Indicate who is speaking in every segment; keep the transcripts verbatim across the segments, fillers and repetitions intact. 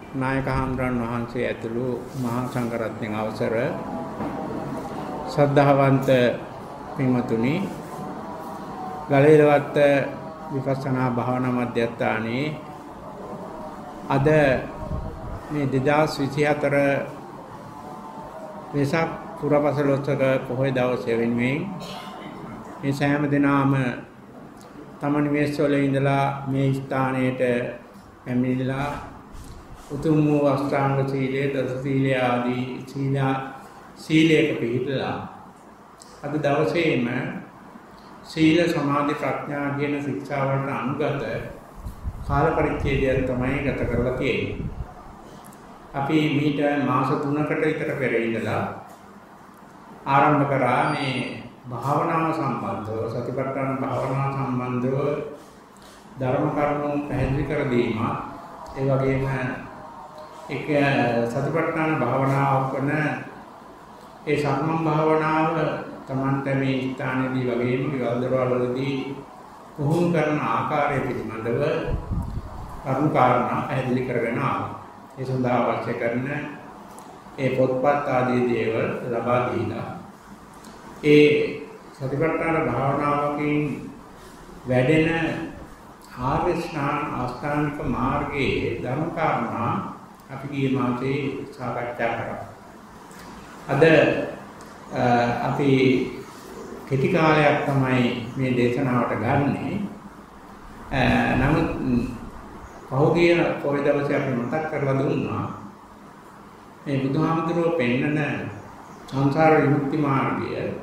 Speaker 1: නායක හාමුදුරන් වහන්සේ ඇතුළු මහා සංඝරත්නයන් අවසර ශ්‍රද්ධාවන්ත පින්වතුනි, ගලේලවත්ත විපස්සනා භාවනා මධ්‍යස්ථානයේ අද මේ දෙදාස් විසිහතර වෙසක් පුරපසළොස්වක පොහොය දවසේ වෙනුවෙන් මේ සෑම දිනම තම නිවෙස්වල ඉඳලා මේ ස්ථානයට පැමිණිලා උතුම් වූ අෂ්ටාංග සීලය, දස සීලය ආදී සීලා සීලයක පිළිපදලා අද දවසේම සීල සමාධි ප්‍රඥා කියන ශික්ෂාවලට අනුගත කාල පරිච්ඡේදයක් තමයි ගත කරලා තියෙන්නේ. අපි මීට මාස තුනකට විතර පෙර ඉඳලා ආරම්භ කරා මේ භාවනාව සම්බන්ධව, සතිපට්ඨාන භාවනාව සම්බන්ධව ධර්ම කරුණු පැහැදිලි කර දීම, ඒ වගේම එක සතිපට්ඨාන භාවනාව කරන ඒ සම්මන් භාවනාව තමන්ට මේ ස්ථානයේදී වගේම විවල් දරවලදී පුහුණු කරන ආකාරය පිළිබඳව කරුණු කාරණා පැහැදිලි කරගෙන ආවා. ඒ සඳහා අවශ්‍ය කරන ඒ පොත්පත් ආදී දේවල් ලබා දීලා ඒ සතිපට්ඨාන භාවනාවකින් වැඩෙන ආර්ය ශ්‍රාණ අෂ්ටාංගික මාර්ගයේ ධර්ම කාරණා අපි ගිය මාසේ සාකච්ඡා කරා. අද අපි කෙටි කාලයක් තමයි මේ දේශනාවට ගන්නෙ. නමුත් පහුගිය පොය දවසේ අපි මතක් කරලා දුන්නා මේ බුදුහාමුදුරුවෝ පෙන්නන සංසාර විමුක්ති මාර්ගය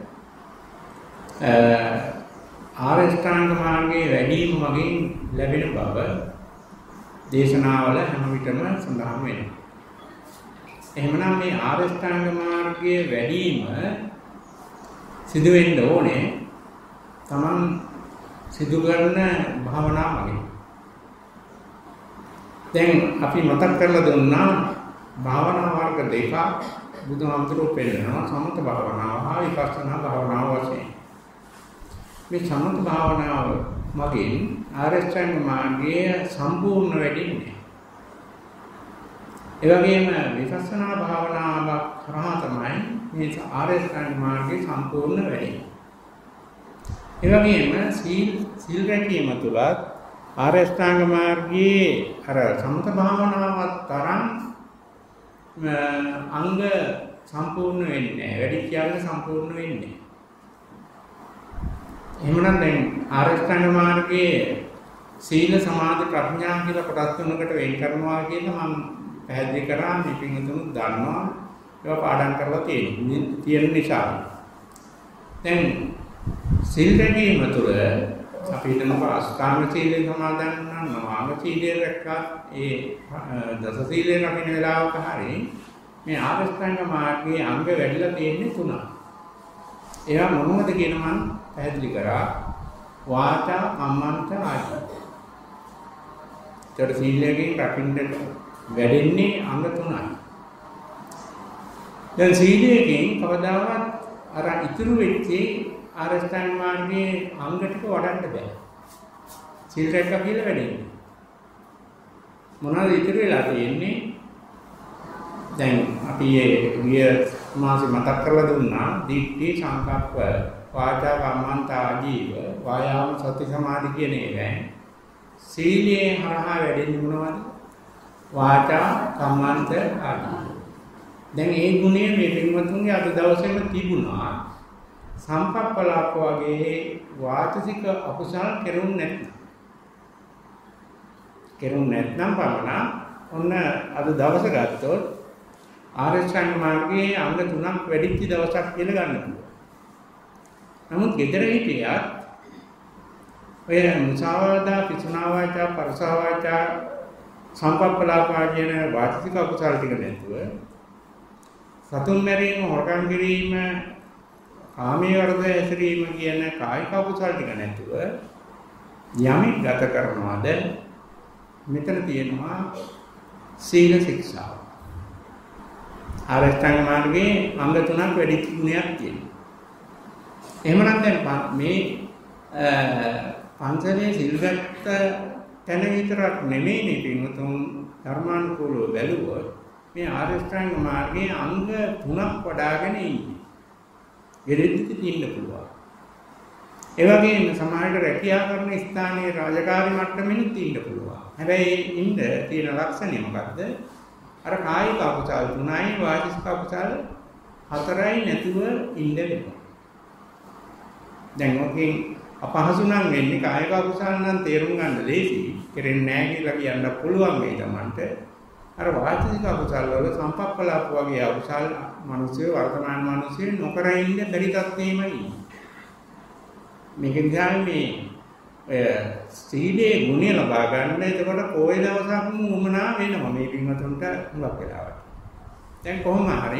Speaker 1: ආර්ය ශ්‍රාංග මාර්ගයේ වැඩිම වගේ ලැබෙන බව දේශනාවල හැම විටම සඳහන් වෙනවා. එහෙමනම් මේ ආර්ය ශ්‍රාංග මාර්ගයේ වැඩිම සිදු වෙන්න ඕනේ තමන් සිදු කරන භාවනා මගින්. දැන් අපි මතක් කරලා දුන්නා භාවනා වර්ග දෙකක් බුදුහාමුදුරුවෝ පෙන්නනවා, සමත භාවනාව හා විපස්සනා භාවනාව වශයෙන්. මේ සමත භාවනාව මගින් ආර්ය ශ්‍රාංග මාර්ගයේ සම්පූර්ණ වෙන්නේ. ඒ වගේම විපස්සනා භාවනාව කරා තමයි මේ ආර්ය ශ්‍රාංග මාර්ගයේ සම්පූර්ණ වෙන්නේ. ඒ වගේම සීල් සීල් රැකීම තුලත් ආර්ය ශ්‍රාංග මාර්ගයේ අර සමත භාවනාවත් තරම් අංග සම්පූර්ණ වෙන්නේ නැහැ. වැඩි කියන්නේ සම්පූර්ණ වෙන්නේ. එහෙමනම් දැන් ආර්ය ශ්‍රාංග මාර්ගයේ සීල සමාධි ප්‍රඥා කියලා කොටස් තුනකට වෙන් කරනවා කියලා මම පැහැදිලි කරා. මේ පිටුතුන් දන්නවා. ඒවා පාඩම් කරලා තියෙන තියෙන නිසා. දැන් සීල රැකීම තුළ අපි හිතනවා අෂ්ටාංග සීලය සමාදන් වුණා, නවාංග සීලය රැක්කා, ඒ දස සීලය රකින්න වෙලාවක හරි මේ ආර්ය ශ්‍රාංග මාර්ගයේ අංග වැඩිලා තියෙන්නේ තුනක්. ඒවා මොනවද කියන මම පැහැදිලි කරා. වාචා, කම්මන්ත, ආජීව. ඒතර සීලයෙන් රකින්න වැඩෙන්නේ අංග තුනයි. දැන් සීලයෙන් කවදාවත් අර ඉතුරු වෙච්ච ආර්ය ශ්‍රාංග මාර්ගයේ අංග ටික වඩන්න බෑ. සීල රැක්ක කියලා වැඩෙන්නේ. මොනවද ඉතුරු වෙලා තියෙන්නේ? දැන් අපි ගිය මාසේ මතක් කරලා දුන්නා දිට්ඨි, සංකප්ප, වාචා, කම්මන්ත, ආජීව, වායාම, සති, සමාධි කියන ඒවා. සීලයේ හරහා වැඩෙන්නේ මොනවද? වාචා, කම්මන්ත, ආජීව. දැන් ඒ ගුණය මේ පින්වතුන්ගේ අද දවසේම තිබුණා. සම්පප්පලාප වගේ වාචසික අකුසල් කෙරුන්නේ නැත්නම් කෙරුන්නේ නැත්නම් පමණ ඔන්න අද දවස ගත්තොත් ආර්ය ශ්‍රාංග මාර්ගයේ අංග තුනක් වැඩිච්ච දවසක් කියලා ගන්න පුළුවන්. නමුත් gedara හිටියත් ඔය මුසාවාදා, පිසුනා වාචා, පරසා වාචා, සම්පප්පලාප කියන වාචසික අකුසල් ටික නැතුව සතුන් මැරීම, හොරකම් කිරීම, කාමයේ වර්ධ ඇසිරීම කියන කායික අකුසල් ටික නැතුව යමෙක් ගත කරනවාද මෙතන තියෙනවා සීල ශික්ෂාව. ආර්ය ශ්‍රාංග මාර්ගයේ අංග තුනක් වැඩි ගුණයක් තියෙනවා. එහෙමනම් දැන් මේ පන්සලේ සිල් ගත්ත තැන විතරක් නෙමෙයි මේ පින්වතුන් ධර්මානුකූලව බැලුවොත් මේ ආර්ය අෂ්ටාංග මාර්ගයේ අංග තුනක් වඩාගෙන ඉන්නේ. ගෙරෙද්දි තියෙන්න පුළුවන්. ඒ වගේම සමාජයට රැකියා කරන ස්ථානයේ රාජකාරී මට්ටමෙන් තියෙන්න පුළුවන්. හැබැයි ඉන්න තියෙන ලක්ෂණය මොකද්ද? අර කායික අකුසල තුනයි වාචික අකුසල හතරයි නැතුව ඉන්න වෙනවා. දැන් ඔකෙන් අපහසු නම් වෙන්නේ කායික අකුසල නම් තේරුම් ගන්න ලේසි. කෙරෙන්නේ නැහැ කියලා කියන්න පුළුවන් මේ තමන්ට. අර වාචික අකුසල වල සම්පප්පලාප වගේ අකුසල මිනිස්සු වර්තමාන මිනිස්සු නොකර ඉන්න බැරි තත්ත්වෙමයි. මේක නිසා මේ ඔය සීලේ ගුණය ලබා ගන්න එතකොට කොයි දවසක්ම උමනා වෙනවා මේ පින්වතුන්ට හුඟක් වෙලාවට. දැන් කොහොම හරි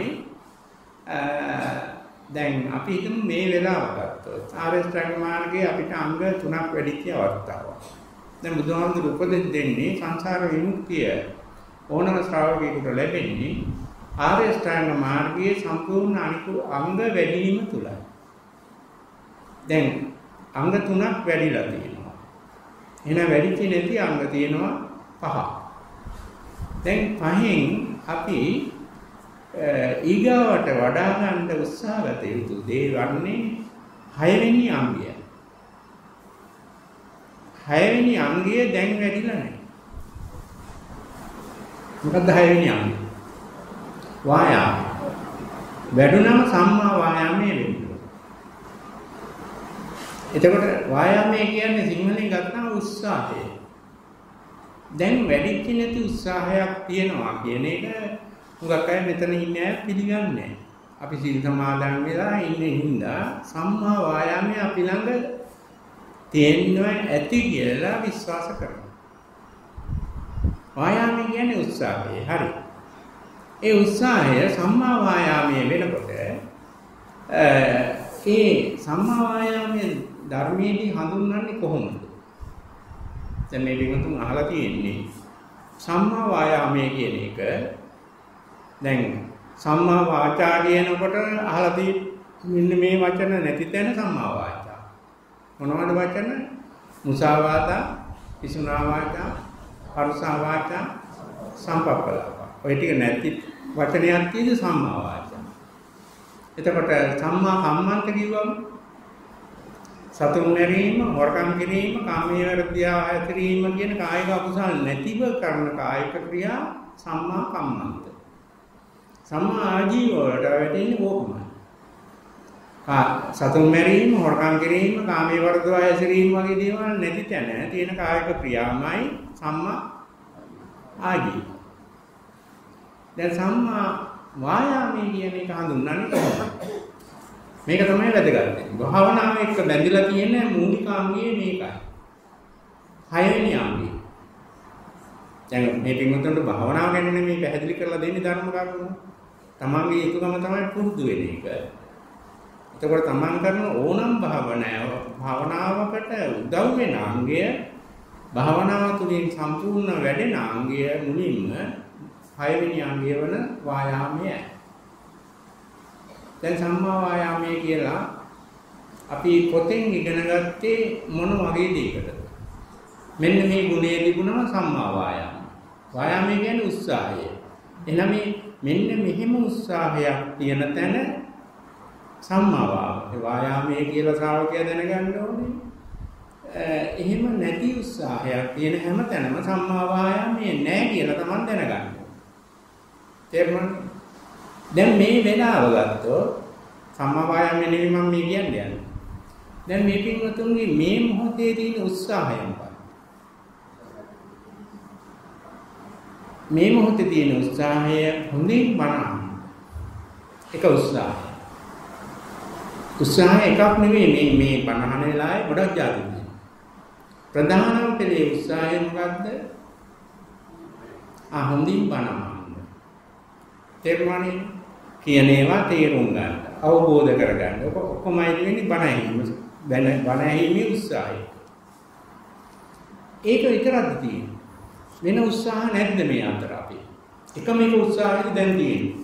Speaker 1: දැන් අපි හිතමු මේ වෙලාව ගත්තොත් ආර්ය අෂ්ටාංග මාර්ගයේ අපිට අංග තුනක් වැඩිච්ච අවස්ථාවක්. දැන් බුදුහාමුදුරු උපදෙස් දෙන්නේ සංසාර විමුක්තිය ඕනම ශ්‍රාවකයෙකුට ලැබෙන්නේ ආර්ය අෂ්ටාංග මාර්ගයේ සම්පූර්ණ අනිකු අංග වැඩි වීම තුලයි. දැන් අංග තුනක් වැඩිලා තියෙනවා. එහෙනම් වැඩිච්ච නැති අංග තියෙනවා පහ. දැන් පහෙන් අපි ඊගාවට වඩා ගන්න උත්සාහ ගත යුතු දේ වන්නේ හයවෙනි අංගය. හයවෙනි අංගය දැන් වැඩිලා නැහැ. මොකද්ද හයවෙනි අංගය? වායාම. වැඩුණම සම්මා වායාමයේ වෙන්නේ. එතකොට වායාමය කියන්නේ සිංහලෙන් ගත්තාම උත්සාහය. දැන් වැඩිච්ච නැති උත්සාහයක් තියෙනවා කියන එක මුගක් අය මෙතන ඉන්නේ අය පිළිගන්නේ නැහැ. අපි සීල සමාදන් වෙලා ඉන්නේ හින්දා සම්මා වායාමය අපි ළඟ තියෙනවා ඇති කියලා විශ්වාස කරනවා. වායාමය කියන්නේ උත්සාහය. හරි. ඒ උත්සාහය සම්මා වායාමයේ වෙනකොට ඒ සම්මා වායාමයේ ධර්මයේදී හඳුන්වන්නේ කොහොමද? දැන් මේ විමුතුන් අහලා තියෙන්නේ සම්මා වායාමය කියන එක. දැන් සම්මා වාචා කියනකොට අහලා තියෙන්නේ මේ වචන නැති තැන සම්මා වාචා. මොනවද වචන? මුසාවාදා, පිසුනා වාචා, පරුසා වාචා, සම්පප්පලාප. ඔය ටික නැති වචනයක් තියෙද සම්මා වාචා. එතකොට සම්මා කම්මන්ත කිව්වම සතුන් මැරීම, හොරකම් කිරීම, කාමයේ වර්ධියා ඇතිරීම කියන කායික අකුසල් නැතිව කරන කායික ක්‍රියා සම්මා කම්මන්ත. සම්මා ආජීව වලට වැටෙන්නේ ඕකමයි. කා සතුන් මැරීම, හොරකම් කිරීම, කාමයේ වර්ධියා ඇතිරීම වගේ දේවල් නැති තැන තියෙන කායික ක්‍රියාමයි සම්මා ආජීව. දැන් සම්මා වායාමයේ කියන එක හඳුන්වන්නේ කොහොමද? මේක තමයි වැදගත්. භාවනාව එක්ක බැඳිලා තියෙන මූලික අංගය මේකයි. හයවෙනි අංගය. දැන් මේ පින්වතුන්ට භාවනාව ගැන නෙමෙයි පැහැදිලි කරලා දෙන්නේ ධර්ම කරුණු. තමන්ගේ යුතුයකම තමයි පුරුදු වෙන එක. එතකොට තමන් කරන ඕනම භාවනාව භාවනාවකට උදව් වෙන අංගය භාවනාව තුළින් සම්පූර්ණ වැඩෙන අංගය මුලින්ම හයවෙනි අංගය වන වායාමයයි. දැන් සම්මා වායාමය කියලා අපි පොතෙන් ඉගෙන ගත්තේ මොන වගේ දෙයකටද? මෙන්න මේ ගුණය තිබුණම සම්මා වායාම. වායාමය කියන්නේ උත්සාහය. එහෙනම් මේ මෙන්න මෙහෙම උත්සාහයක් තියෙන තැන සම්මා වායාමය. වායාමය කියලා ශ්‍රාවකයා දැනගන්න ඕනේ. එහෙම නැති උත්සාහයක් තියෙන හැම තැනම සම්මා වායාමය නැහැ කියලා තමන් දැනගන්න. තේරුණාද? දැන් මේ වෙලාව ගත්තොත් සම්මා වායාමය නෙවෙයි මම මේ කියන්නේ. දැන් මේ පින්වතුන්ගේ මේ මොහොතේ තියෙන උත්සාහය මොකක්ද? මේ මොහොතේ තියෙන උත්සාහය හොඳින් බලන්න. එක උත්සාහය. උත්සාහය එකක් නෙවෙයි මේ මේ බණහන වෙලාවේ ගොඩක් જાති තියෙනවා. ප්‍රධානම පෙළේ උත්සාහය මොකද්ද? ආ හොඳින් බලන්න. තේරුණානේ? කියන ඒවා තේරුම් ගන්න, අවබෝධ කරගන්න. ඔක ඔක්කොමයි දෙන්නේ බණ ඇහිීම. බණ බණ ඇහිීමේ උත්සාහය. ඒක විතරක්ද තියෙන්නේ. වෙන උත්සාහ නැද්ද මේ අතර අපි? එකම එක උත්සාහයක දැන් තියෙන්නේ.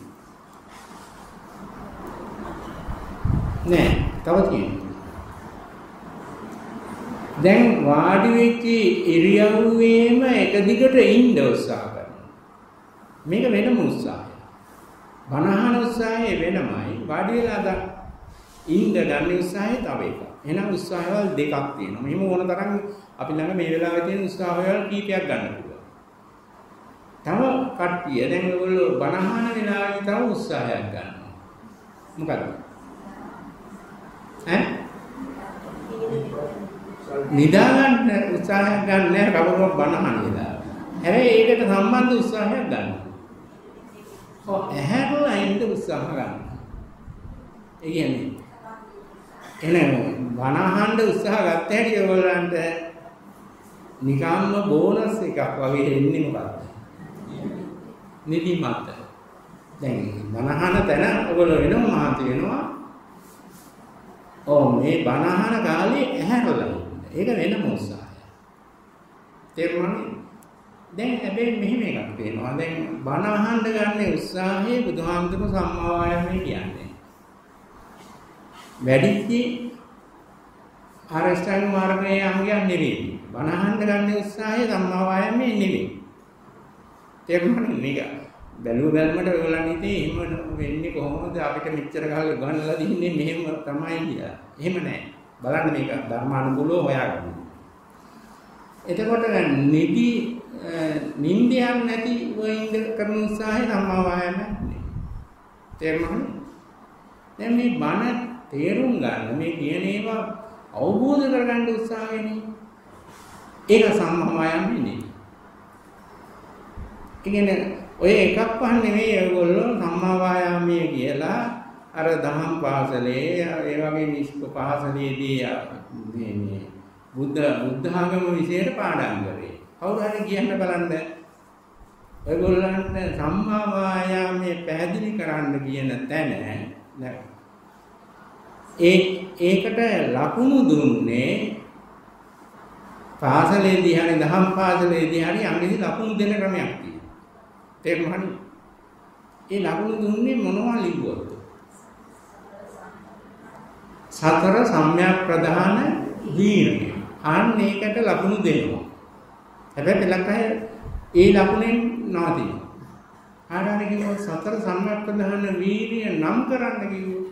Speaker 1: නෑ, තව තියෙනවා. දැන් වාඩි වෙච්ච ඉරියව්වේම එක දිගට ඉන්න උත්සාහ කරනවා. මේක වෙනම උත්සාහයක්. බණහන උත්සාහය වෙනමයි. වාඩි වෙලා දා ඉන්න ගන්න උත්සාහය තව එකක්. එහෙනම් උත්සාහවල දෙකක් තියෙනවා. මෙහෙම ඕන තරම් අපි ළඟ මේ වෙලාවේ තියෙන උත්සාහවල කීපයක් ගන්න පුළුවන්. තව කට්ටිය දැන් ඔයගොල්ලෝ බණහන වෙලාවේ තව උත්සාහයක් ගන්නවා. මොකද? ඈ? නිදා ගන්න උත්සාහයක් ගන්න නෑ කවුරුත් බණහන වෙලාව. හැබැයි ඒකට සම්බන්ධ උත්සාහයක් ගන්නවා. ඔව් ඇහැරලා ඉන්න උත්සාහ ගන්නවා. ඒ කියන්නේ එනේ බණහන්න උත්සාහ ගත්ත හැටි ඔයගොල්ලන්ට නිකම්ම බෝනස් එකක් වගේ එන්නේ මොකක්ද? නිදිමත. දැන් බණහන තැන ඔයගොල්ලෝ වෙනම මහන්සි වෙනවා. ඔව් මේ බණහන කාලේ ඇහැරලා ඉන්න. ඒක වෙනම උත්සාහයක්. තේරුණානේ? දැන් හැබැයි මෙහෙම එකක් තියෙනවා. දැන් බණ අහන්න ගන්න උත්සාහය බුදුහාමුදුරුවෝ සම්මා වායාමයේ කියන්නේ. වැඩිච්චි ආරෂ්ඨාංග මාර්ගයේ අංගයන් නෙවෙයි. බණ අහන්න ගන්න උත්සාහය සම්මා වායාමයේ නෙවෙයි. තේරුණානේ මේක? බැලුව බැලමට ඔයගොල්ලන් ඉතින් එහෙම වෙන්නේ කොහොමද අපිට මෙච්චර කාලෙ උගන්වලා දින්නේ මෙහෙම තමයි කියලා. එහෙම නෑ. බලන්න මේක ධර්මානුකූලව හොයාගන්න. එතකොට නිදි නින්දියක් නැති වෙයින්ද කරන උත්සාහය සම්මා වායාමයක් නෙවෙයි. තේරුණාද? දැන් මේ බණ තේරුම් ගන්න මේ කියන ඒවා අවබෝධ කරගන්න උත්සාහයනේ. ඒක සම්මා වායාමය නෙවෙයි. කියන්නේ ඔය එකක් පහන් නෙවෙයි ඔයගොල්ලෝ සම්මා වායාමය කියලා අර දහම් පාසලේ ඒ වගේ නිෂ්ක පාසලේදී මේ මේ බුද්ධ බුද්ධ ආගම විශේෂ පාඩම් කරේ. කවුරු හරි කියන්න බලන්න. ඔයගොල්ලන්ට සම්මා වායාමයේ පැහැදිලි කරන්න කියන තැන ඒ ඒකට ලකුණු දුන්නේ පාසලේදී හරි දහම් පාසලේදී හරි අංගෙදි ලකුණු දෙන ක්‍රමයක් තියෙනවා. තේරුණාද? ඒ ලකුණු දුන්නේ මොනවා ලිව්වොත්? සතර සම්‍යක් ප්‍රධාන වීර්ය. අන්න ඒකට ලකුණු දෙනවා. හැබැයි පෙළකය ඒ ලකුණෙන් නවතිනවා. ආඩාරේ කිව්වොත් සතර සම්‍යක් ප්‍රධාන වීර්ය නම් කරන්න කිව්වොත්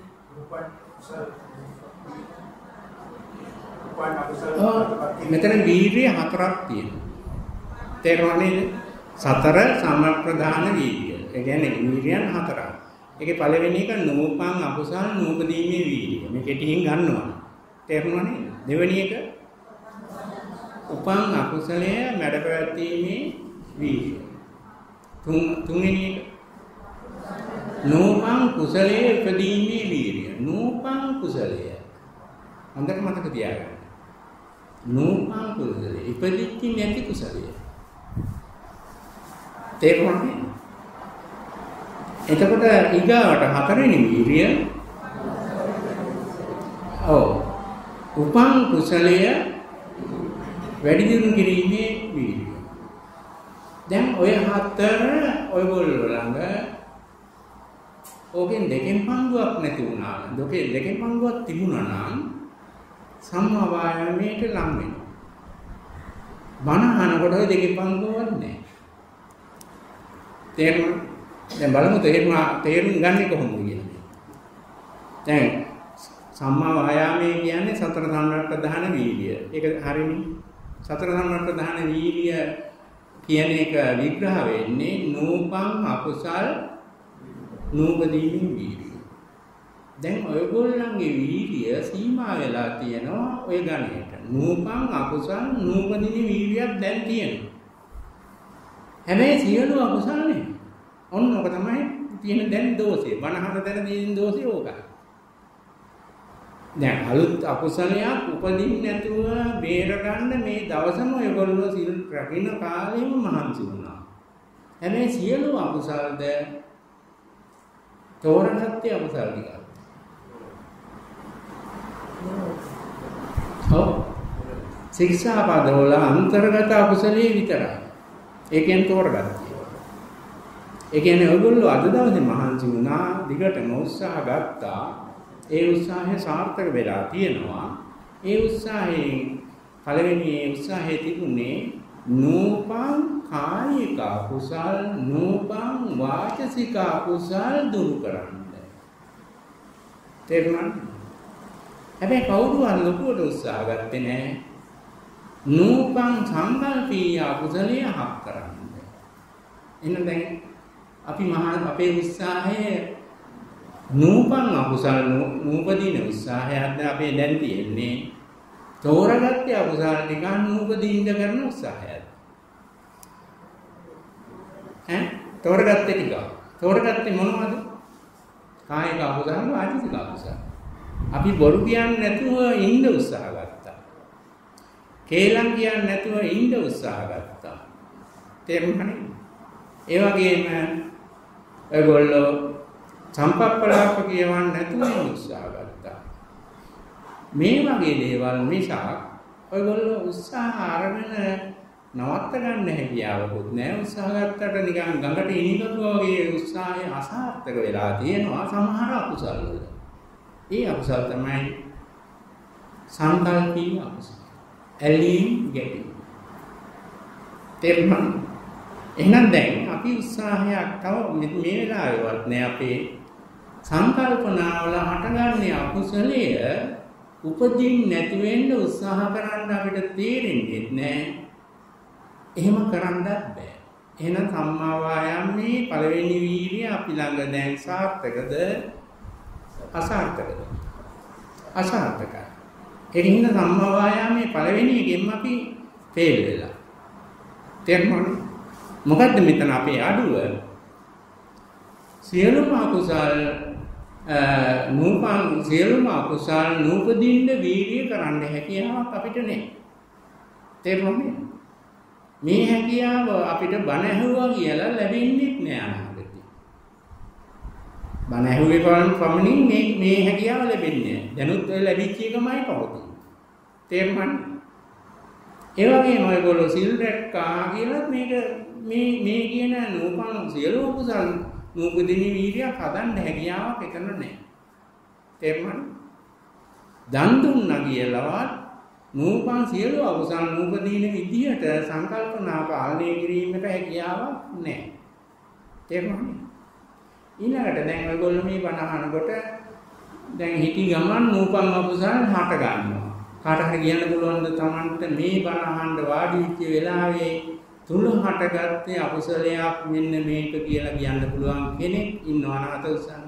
Speaker 1: මෙතන වීර්ය හතරක් තියෙනවා. තේරුණානේ? සතර සම්‍යක් ප්‍රධාන වීර්ය. ඒ කියන්නේ වීර්යයන් හතරක්. ඒකේ පළවෙනි එක නූපං අකුසල් නූපදීමේ වීර්ය. මේ කෙටියෙන් ගන්නවා. තේරුණානේ? දෙවෙනි එක උපං අකුසලය මැඩ පැවැත්ීමේ වීර්ය. තුන් තුන්වෙනි එක නූපං කුසලයේ උපදීමේ වීර්ය. නූපං කුසලය. හොඳට මතක තියාගන්න. නූපං කුසලය ඉපදිච්ච නැති කුසලය. තේරුණානේ? එතකොට ඊගාවට හතරවෙනි වීර්ය ඔව් උපං කුසලය වැඩි දියුණු කිරීමේ වීර්ය. දැන් ඔය හතර ඔයගොල්ලෝ ළඟ ඕකෙන් දෙකෙන් පංගුවක් නැති වුණා. දෙකෙන් දෙකෙන් පංගුවක් තිබුණා නම් සම්මා වායාමයට ලං වෙනවා. බණ අහනකොට ඔය දෙකෙන් පංගුවක් නැහැ. තේරුණා? දැන් බලමු තේරුණා තේරුම් ගන්නේ කොහොමද කියලා. දැන් සම්මා වායාමයේ කියන්නේ සතර සම්‍යක් ප්‍රධාන වීර්ය. ඒක හරිනේ. සතර සම්‍යක් ප්‍රධාන වීර්ය කියන එක විග්‍රහ වෙන්නේ නූපං අකුසල් නූපදීමේ වීර්ය. දැන් ඔයගොල්ලන්ගේ වීර්ය සීමා වෙලා තියෙනවා ඔය ගණයට. නූපං අකුසල් නූපදීමේ වීර්යයක් දැන් තියෙනවා. හැබැයි සියලු අකුසල් නෙමෙයි. ඔන්න ඔක තමයි තියෙන දැන් දෝෂේ. වනහන දැන තියෙන දෝෂේ ඕකයි. දැන් අලුත් අකුසලයක් උපදින්න නැතුව බේර ගන්න මේ දවසම ඔයගොල්ලෝ සිල් රකින්න කාලෙම මහන්සි වුණා. හැබැයි සියලු අකුසල්ද තෝරගත්තේ අකුසල් ටික. ඔව්. ශික්ෂාපදවල අන්තර්ගත අකුසලයේ විතරයි. ඒකෙන් තෝරගත්තා. ඒ කියන්නේ ඔයගොල්ලෝ අද දවසේ මහන්සි වුණා, දිගටම උත්සාහ ගත්තා. ඒ උත්සාහය සාර්ථක වෙලා තියෙනවා. ඒ උත්සාහයෙන් පළවෙනි උත්සාහය තිබුණේ නූපං කායික කුසල් නූපං වාචසික කුසල් දුරු කරන්න. තේරුණාද? හැබැයි කවුරුවත් ලොකුවට උත්සාහ ගත්තේ නැහැ. නූපං සංකල්පීය කුසලයේ හක් කරන්න. එහෙනම් දැන් අපි මහා අපේ උත්සාහය නූපං අකුසල නූපදීන උත්සාහයක්ද අපේ දැන් තියෙන්නේ. තෝරගත්තේ අකුසල ටික නූපදීන කරන උත්සාහයක්. ඈ තෝරගත්තේ ටික. තෝරගත්තේ මොනවද? කායික අකුසල වාචික අකුසල. අපි බොරු කියන්නේ නැතුව ඉන්න උත්සාහ ගත්තා. කේලම් කියන්නේ නැතුව ඉන්න උත්සාහ ගත්තා. තේරුණානේ? ඒ වගේම ඒගොල්ලෝ සම්පප්පලාප කියවන්නේ නැතුව ඉන්න උත්සාහ ගත්තා. මේ වගේ දේවල් නිසා ඔයගොල්ලෝ උත්සාහ අරගෙන නවත්ත ගන්න හැකියාවකුත් නැහැ. උත්සාහ ගත්තට නිකන් ගඟට ඉනිකතුවා වගේ උත්සාහය අසාර්ථක වෙලා තියෙනවා සමහර අකුසල වල. ඒ අකුසල තමයි සංකල්පීය අකුසල. ඇලීම් ගැටීම්. තේරුණා? එහෙනම් දැන් අපි උත්සාහයක් තව මේ වෙලාවේවත් නෑ අපේ සංකල්පනාවල හටගන්නේ අකුසලය උපදින් නැති වෙන්න උත්සාහ කරන්න අපිට තේරෙන්නේ නැහැ. එහෙම කරන්නත් බෑ. එහෙනම් සම්මා වායාමයේ පළවෙනි වීර්යය අපි ළඟ දැන් සාර්ථකද අසාර්ථකද? අසාර්ථකයි. ඒ කියන්නේ සම්මා වායාමයේ පළවෙනි එකෙන් අපි ෆේල් වෙලා. තේරුණාද? මොකද්ද මෙතන අපේ අඩුව? සියලුම අකුසල් නූපන් සියලුම අකුසල් නූපදින්න වීර්ය කරන්න හැකියාවක් අපිට නැහැ. තේරුණාද? මේ හැකියාව අපිට බණ ඇහුවා කියලා ලැබෙන්නේ නැහැ අනාගතේ. බණ ඇහුවේ පමණින් මේ මේ හැකියාව ලැබෙන්නේ නැහැ. දැනුත් ඔය ලැබිච්ච එකමයි පවතින්නේ. තේරුණාද? ඒ වගේම ඔයගොල්ලෝ සිල් රැක්කා කියලා මේක මේ මේ කියන නූපන් සියලු කුසල් නූපදින වීර්යයක් හදන්න හැකියාවක් එතන නැහැ. තේරුණාද? දන් දුන්නා කියලාවත් නූපන් සියලු අකුසල් නූපදින විදියට සංකල්පනා පාලනය කිරීමට හැකියාවක් නැහැ. තේරුණාද? ඊළඟට දැන් ඔයගොල්ලෝ මේ බණ අහනකොට දැන් හිටි ගමන් නූපන් අකුසල් හට ගන්නවා. කාට හරි කියන්න පුළුවන්ද Tamanට මේ බණ අහන්න වාඩි වෙච්ච වෙලාවේ තුල හටගත්තේ අකුසලයක් මෙන්න මේක කියලා කියන්න පුළුවන් කෙනෙක් ඉන්නවද අත උස්සන්න?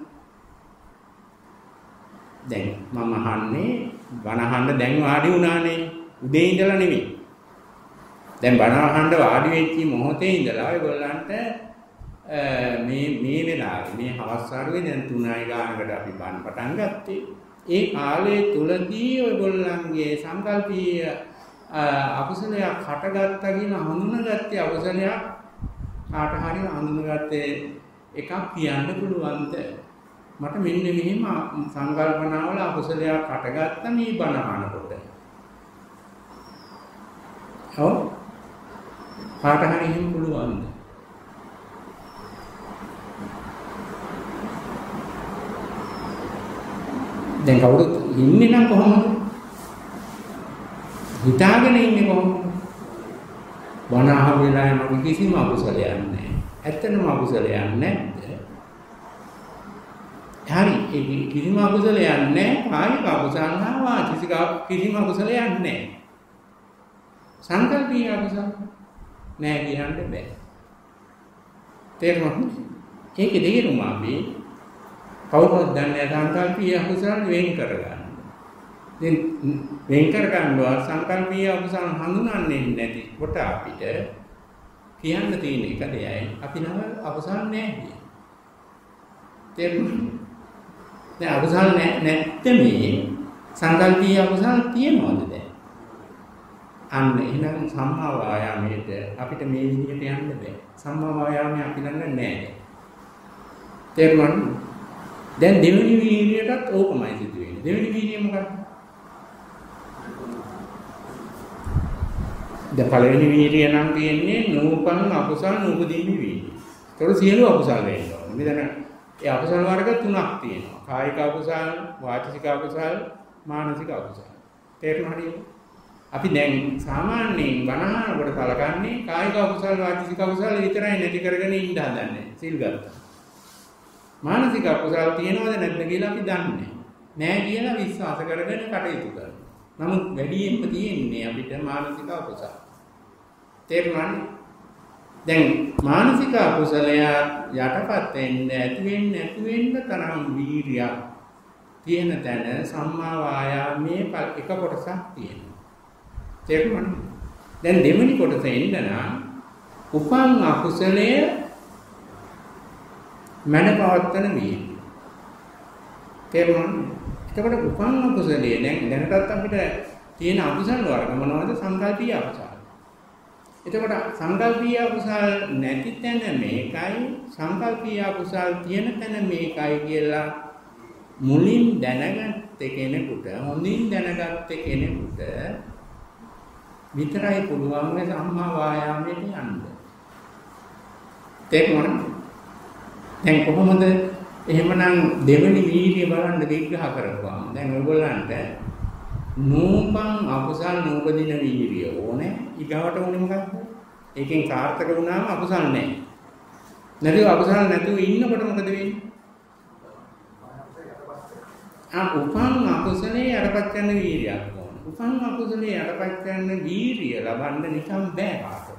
Speaker 1: දැන් මම අහන්නේ බණ අහන්න දැන් වාඩි වුණානේ උදේ ඉඳලා නෙමෙයි. දැන් බණ අහන්න වාඩි වෙච්ච මොහොතේ ඉඳලා ඔයගොල්ලන්ට මේ මේ වෙලාවේ මේ හවස් ආරුවේ දැන් තුනයි ගානකට අපි බණ පටන් ගත්තේ. ඒ කාලය තුලදී ඔයගොල්ලන්ගේ සංකල්පීය අකුසලයක් හටගත්තා කියන හඳුනාගත්තේ අකුසලයක් කාට හරි හඳුනාගත්තේ එකක් කියන්න පුළුවන්ද? මට මෙන්න මෙහෙම සංකල්පනාවල අකුසලයක් හටගත්තා මේ බණ අහනකොට. ඔව් කාට හරි එහෙම පුළුවන්ද? දැන් කවුරුත් ඉන්නේ නම් කොහොමද? හිතාගෙන ඉන්නේ කොහොමද? බණ අහන වෙලාවේ මම කිසිම අකුසලයක් නැහැ. ඇත්තටම අකුසලයක් නැද්ද? හරි, ඒ කිසිම අකුසලයක් නැහැ. කායික අකුසල හා වාචික කිසිම අකුසලයක් නැහැ. සංකල්පීය අකුසල නැහැ කියන්න බෑ. තේරුණාද? ඒකේ තේරුම අපි කවුරුත් දන්නේ සංකල්පීය අකුසල වෙන් කරගන්න. දැන් වෙන් කරගන්නවා සංකල්පීය අකුසල හඳුනන්නේ නැති කොට අපිට කියන්න තියෙන එක දෙයයි අපි නම අකුසල නැහැ. තේරුණාද? දැන් අකුසල නැත්නම් මේ සංකල්පීය අකුසල තියනවද දැන්? අන්න එහෙනම් සම්මා වායාමයට අපිට මේ විදිහට යන්න බෑ. සම්මා වායාමය අපි ළඟ නැහැ. තේරුණාද? දැන් දෙවෙනි වීර්යයටත් ඕකමයි සිදු වෙන්නේ. දෙවෙනි වීර්යය මොකක්ද? දැන් පළවෙනි වීර්යය නම් තියෙන්නේ නූපන් අකුසල් නූපදීන වීර්යය. ඒතකොට සියලු අකුසල් වෙන්න ඕනේ. මෙතන ඒ අකුසල් වර්ග තුනක් තියෙනවා. කායික අකුසල්, වාචික අකුසල්, මානසික අකුසල්. තේරුණාද? අපි දැන් සාමාන්‍යයෙන් වනහනකට කලකන්නේ කායික අකුසල වාචික අකුසල විතරයි නැති කරගෙන ඉන්න හදන්නේ සිල් ගත්තා. මානසික අකුසල තියෙනවද නැද්ද කියලා අපි දන්නේ නැහැ කියලා විශ්වාස කරගෙන කටයුතු කරනවා. නමුත් වැඩියෙන්ම තියෙන්නේ අපිට මානසික අකුසල. තේරුණානේ? දැන් මානසික අකුසලය යටපත් වෙන්න ඇති වෙන්න ඇති වෙන්න තරම් වීරියක් තියෙන තැන සම්මා වායාමයේ එක කොටසක් තියෙනවා. තේරුණානේ? දැන් දෙවෙනි කොටස එන්න නම් උපන් අකුසලය මනපවත්තන වීර්යය. තේරුණානේ? එතකොට උපන් අකුසලයේ දැන් දැනටත් අපිට තියෙන අකුසල වර්ග මොනවද? සංකල්පීය අකුසල. එතකොට සංකල්පීය අකුසල නැති තැන මේකයි, සංකල්පීය අකුසල තියෙන තැන මේකයි කියලා මුලින් දැනගත්ත කෙනෙකුට, හොඳින් දැනගත්ත කෙනෙකුට විතරයි පුළුවන් මේ සම්මා වායාමයට යන්න. තේරුණාද? දැන් කොහොමද එහෙමනම් දෙවෙනි වීර්යය බලන්න විග්‍රහ කරපුවාම දැන් ඔයගොල්ලන්ට නූපන් අකුසල් නූපදින වීර්යය ඕනේ. ඊගාවට ඕනේ මොකක්ද? ඒකෙන් සාර්ථක වුණාම අකුසල් නැහැ. නැතිව අකුසල් නැතුව ඉන්නකොට මොකද වෙන්නේ? ආ උපන් අකුසලේ යටපත් කරන වීර්යයක් ඕනේ. උපන් අකුසලේ යටපත් කරන වීර්යය ලබන්න නිකම් බෑ කාටවත්.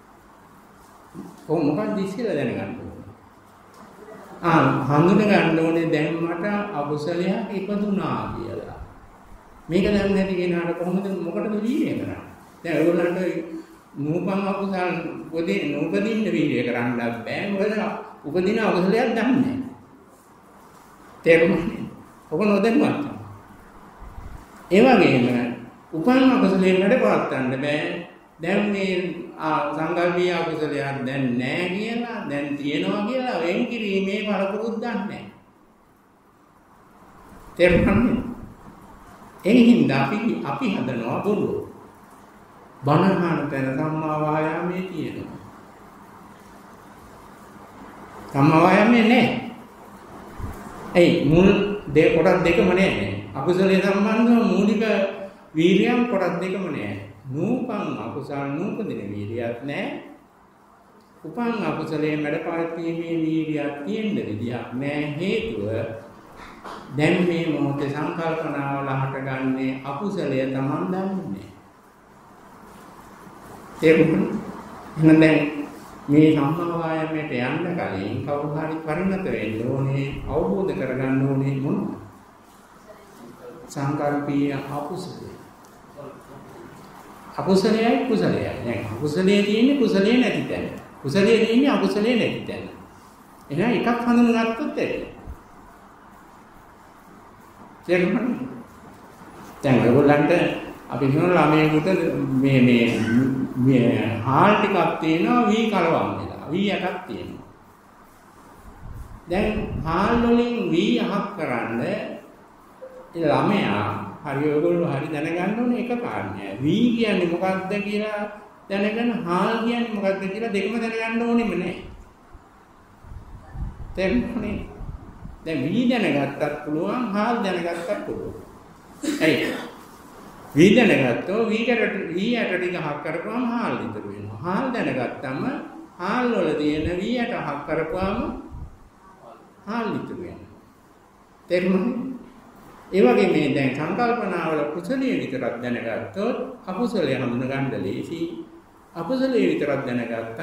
Speaker 1: කොහොම මොකක්ද ඉස්සෙල්ලා දැනගන්න ඕනේ. ආ හඳුන ගන්න ඕනේ දැන් මට අකුසලයක් ඉපදුනා කියලා. මේක දැන් නැති කෙනාට කොහොමද මොකටද වීර්යය කරන්නේ? දැන් ඒගොල්ලන්ට නූපන් අකුසල් උපදී නූපදින්න වීර්යය කරන්න බෑ. මොකද උපදින අකුසලයක් දන්නේ නැහැ. තේරුණාද? ඔබ නොදැනුවත්. ඒ වගේම උපන් අකුසලයෙන් වැඩ පවත්වන්න බෑ. දැන් මේ සංකල්පීය අකුසලයක් දැන් නැහැ කියලා, දැන් තියෙනවා කියලා වෙන් කිරීමේ පළපුරුද්දක් නැහැ. තේරුණාද? එනිහින්ද අපි අපි හදනවා බොරුව. බණහන තැන සම්මා වායාමයේ තියෙනවා. සම්මා වායාමයේ නැහැ. ඒ මුල් දෙක කොටස් දෙකම නැහැ. අකුසලයේ සම්බන්ධව මූලික වීර්යයන් කොටස් දෙකම නැහැ. නූපන් අකුසල් නූපදින වීර්යයක් නැහැ. උපන් අකුසලයේ වැඩපවත්ීමේ වීර්යයක් තියෙන විදියක් නැහැ. හේතුව දැන් මේ මොහොතේ සංකල්පනාවල හටගන්නේ අකුසලය Taman දන්නේ. තේරුණාද? එහෙනම් දැන් මේ සම්මා වායාමයට යන්න කලින් කවුරු හරි පරිණත වෙන්න ඕනේ, අවබෝධ කරගන්න ඕනේ මොනවද? සංකල්පීය අකුසලය. අකුසලයයි කුසලයයි. දැන් අකුසලයේ තියෙන්නේ කුසලයේ නැති තැන. කුසලයේ තියෙන්නේ අකුසලයේ නැති තැන. එහෙනම් එකක් හඳුනගත්තොත් ඇති. තේරුණාද? දැන් ඔයගොල්ලන්ට අපි කියන ළමයෙකුට මේ මේ මේ හාල් ටිකක් තියෙනවා වී කලවම් වෙලා. වී එකක් තියෙනවා. දැන් හාල් වලින් වී අහක් කරන්න ඒ ළමයා හරි ඔයගොල්ලෝ හරි දැනගන්න ඕනේ එක කාරණයක්. වී කියන්නේ මොකක්ද කියලා දැනගෙන හාල් කියන්නේ මොකක්ද කියලා දෙකම දැනගන්න ඕනෙම නෑ. තේරුණානේ? දැන් වී දැනගත්තත් පුළුවන් හාල් දැනගත්තත් පුළුවන්. ඇයි? වී දැනගත්තෝ වීකට වී යට ටික හක් කරපුවාම හාල් ඉතුරු වෙනවා. හාල් දැනගත්තම හාල් වල තියෙන වී යට හක් කරපුවාම හාල් ඉතුරු වෙනවා. තේරුණානේ? ඒ වගේ මේ දැන් සංකල්පනාවල කුසලයේ විතරක් දැනගත්තොත් අකුසලයේ හඳුන ගන්න ලේසි. අකුසලයේ විතරක් දැනගත්තත්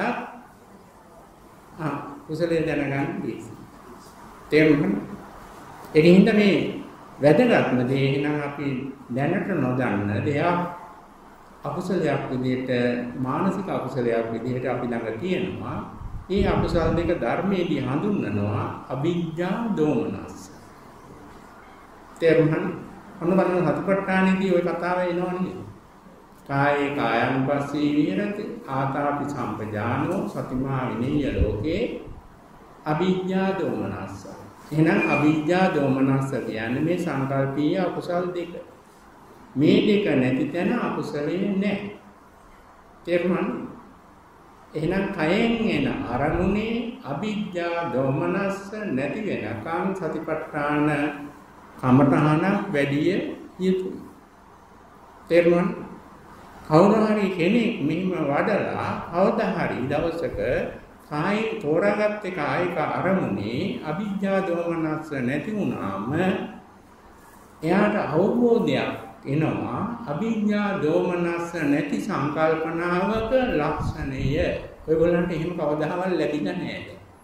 Speaker 1: ආ කුසලයේ දැනගන්න ලේසි. තේරුණාද? ඒකින්ද මේ වැදගත්ම දේ එහෙනම් අපි දැනට නොදන්න දෙයක් අකුසලයක් විදිහට මානසික අකුසලයක් විදිහට අපි ළඟ තියෙනවා. මේ අකුසල දෙක ධර්මයේදී හඳුන්වනවා අවිජ්ජා දෝමනස්. තේරුණාද? ඔන්න බලන්න සතිපට්ඨානෙදී ওই කතාව එනවනේ. කායේ කායනුපස්සී විහෙරති ආතාපි සම්පජානෝ සතිමා විනීය ලෝකේ අවිජ්ජා දෝමනස්ස. එහෙනම් අවිජ්ජා දෝමනස්ස කියන්නේ මේ සංකල්පීය අකුසල් දෙක. මේ දෙක නැති තැන අකුසලයේ නැහැ. තේරුණාද? එහෙනම් කයෙන් එන අරමුණේ අවිජ්ජා දෝමනස්ස නැති වෙනකන් සතිපට්ඨාන කමඨහන වැඩි යුතුයි. තේරුණාද? කවුරු හරි කෙනෙක් මෙහිම වඩලා අවදා හරි දවසක කායි තෝරාගත්තේ කායික අරමුණේ අවිජ්ජා දෝමනස්ස නැති වුණාම එයාට අවබෝධයක් එනවා අවිජ්ජා දෝමනස්ස නැති සංකල්පනාවක ලක්ෂණය. ඔයගොල්ලන්ට එහෙම කවදාවත් ලැබිලා නෑද?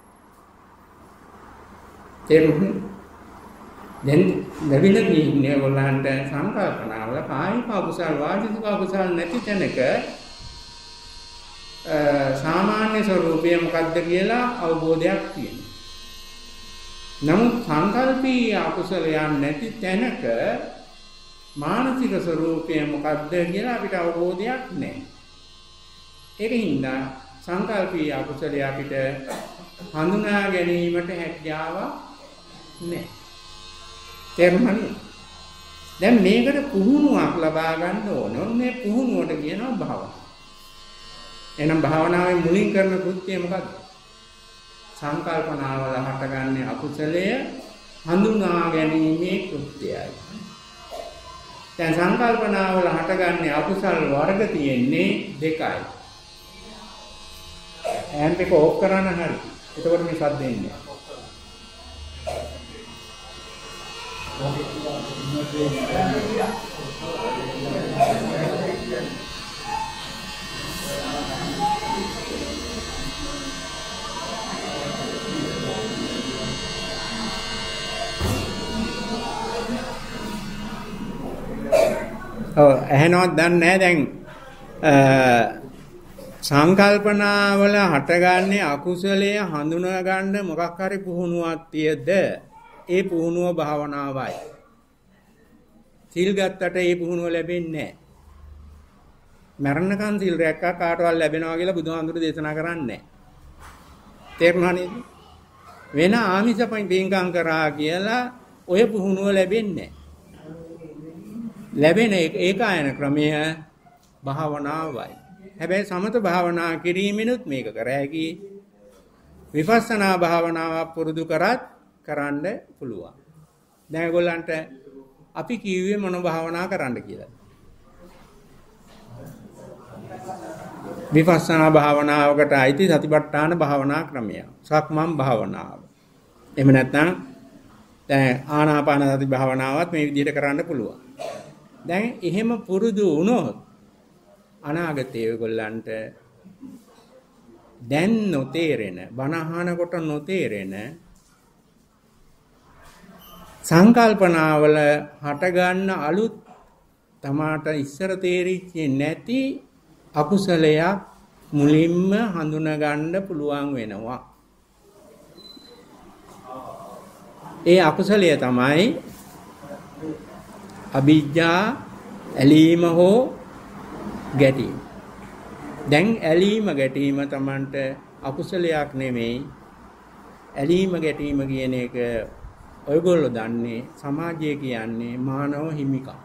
Speaker 1: තේරුණා? දැන් ලැබිලා තියෙන්නේ ඔයගොල්ලන්ට සංකල්පනාවල කායික අකුසල් වාචික අකුසල් නැති තැනක සාමාන්‍ය ස්වરૂපය මොකක්ද කියලා අවබෝධයක් තියෙනවා. නමුත් සංකල්පී අකුසලයන් නැති තැනක මානසික ස්වરૂපය මොකක්ද කියලා අපිට අවබෝධයක් නැහැ. ඒකින්ද සංකල්පී අකුසලය අපිට හඳුනා ගැනීමට හැකියාවක් නැහැ. තේරුණාද? දැන් මේකට පුහුණුවක් ලබා ගන්න ඕන. මේ පුහුණුවට කියනවා භාවනාව. එහෙනම් භාවනාවේ මුලින් කරන කෘත්‍යය මොකක්ද? සංකල්පනාවල හටගන්නේ අකුසලය හඳුනා ගැනීමේ කෘත්‍යයයි. දැන් සංකල්පනාවල හටගන්නේ අකුසල් වර්ග තියෙන්නේ දෙකයි. ඇම්ප් එක ඕෆ් කරන්න හරි. එතකොට මේ සද්ද එන්නේ. ඔව් එහෙනවත් දන්නේ නැහැ දැන් සංකල්පනාවල හටගන්නේ අකුසලයේ හඳුනා ගන්න මොකක් හරි පුහුණුවක් තියද ඒ පුහුණුව භාවනාවයි. සිල් ගත්තට ඒ පුහුණුව ලැබෙන්නේ නැහැ. මරණකන් සිල් රැක්ක කාටවත් ලැබෙනවා කියලා බුදුහාමුදුරු දේශනා කරන්නේ නැහැ. තේරුණා නේද? වෙන ආමිෂ පින්කම් කරා කියලා ඔය පුහුණුව ලැබෙන්නේ නැහැ. ලැබෙන ඒකායන ක්‍රමය භාවනාවයි. හැබැයි සමත භාවනා කිරීමෙනුත් මේක කර හැකි. විපස්සනා භාවනාව පුරුදු කරත් කරන්න පුළුවන්. දැන් ඒගොල්ලන්ට අපි කිව්වේ මොන භාවනා කරන්න කියලා. විපස්සනා භාවනාවකට අයිති සතිපට්ඨාන භාවනා ක්‍රමය. සක්මන් භාවනාව. එහෙම නැත්නම් දැන් ආනාපාන සති භාවනාවත් මේ විදිහට කරන්න පුළුවන්. දැන් එහෙම පුරුදු වුණොත් අනාගතයේ ඔයගොල්ලන්ට දැන් නොතේරෙන බණ අහනකොට නොතේරෙන සංකල්පනාවල හටගන්න අලුත් තමාට ඉස්සර තේරිච්චේ නැති අකුසලයක් මුලින්ම හඳුනා ගන්න පුළුවන් වෙනවා. ඒ අකුසලය තමයි අවිජ්ජා ඇලීම හෝ ගැටීම. දැන් ඇලීම ගැටීම Tamanට අකුසලයක් නෙමෙයි. ඇලීම ගැටීම කියන එක ඔයගොල්ලෝ දන්නේ සමාජය කියන්නේ මානව හිමිකම්.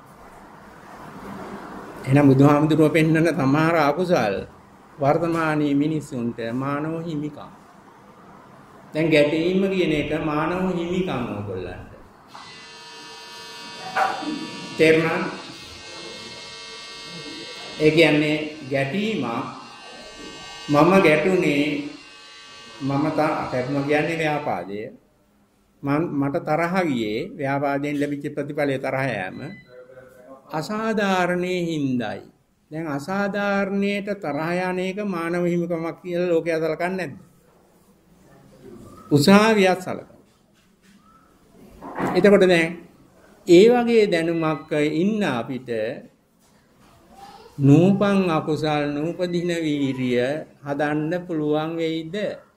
Speaker 1: එහෙනම් බුදුහාමුදුරුවෝ පෙන්නන සමහර අකුසල් වර්තමානයේ මිනිසුන්ට මානව හිමිකම්. දැන් ගැටීම කියන එක මානව හිමිකම් ඔයගොල්ලන්ට. තේරුණා? ඒ කියන්නේ ගැටීම මම ගැටුනේ මම තරහ කියන්නේ ව්‍යාපාදය. මට තරහ ගියේ ව්‍යාපාදයෙන් ලැබිච්ච ප්‍රතිඵලය තරහ යෑම අසාධාරණේ හිඳයි. දැන් අසාධාරණයට තරහ යන එක මානව හිමිකමක් කියලා ලෝකයා සලකන්නේ නැද්ද? උසාවියක් සලකනවා. එතකොට දැන් ඒ වගේ දැනුමක් ඉන්න අපිට නූපන් අකුසල් නූපදින වීරිය හදන්න පුළුවන් වෙයිද?